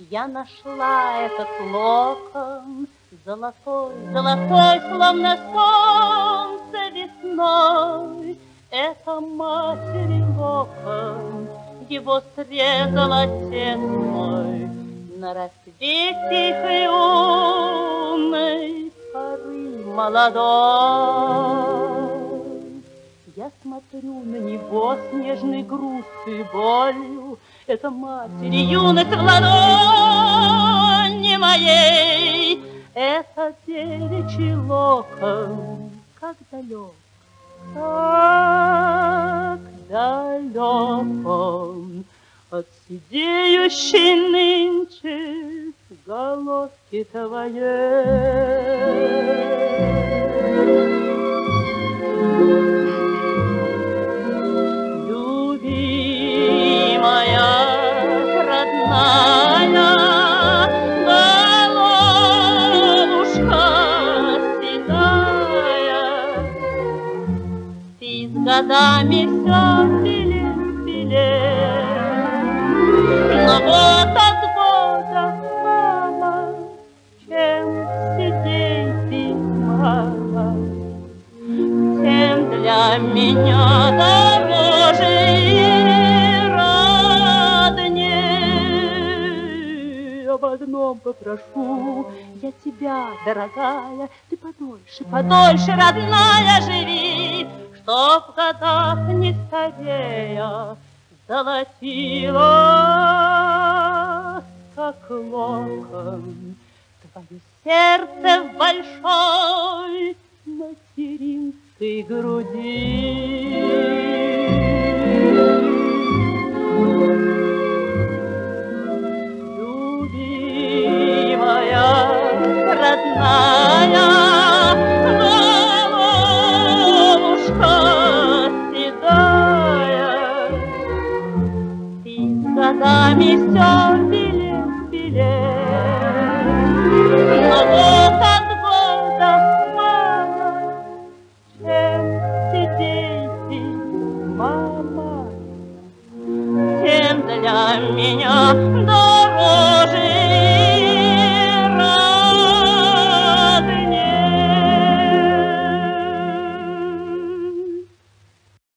Я нашла этот локон, золотой, золотой, словно солнце весной. Это матери локон, его срезал отец мой на рассвете тихой лунной поры молодой. Я смотрю на него с нежной грустью и болью. Это матери юность в ладони моей. Это девичий локон, как далек, так далек он от сидеющей нынче головки твоей. Годами все белее, но вот от года, мама, чем седей ты, мама, тем для меня дороже и роднее. Об одном попрошу я тебя, дорогая, ты подольше, подольше, родная, живи, что в годах не старея золотилась, как локон, твое сердце в большой материнской груди. Любимая, родная, годами все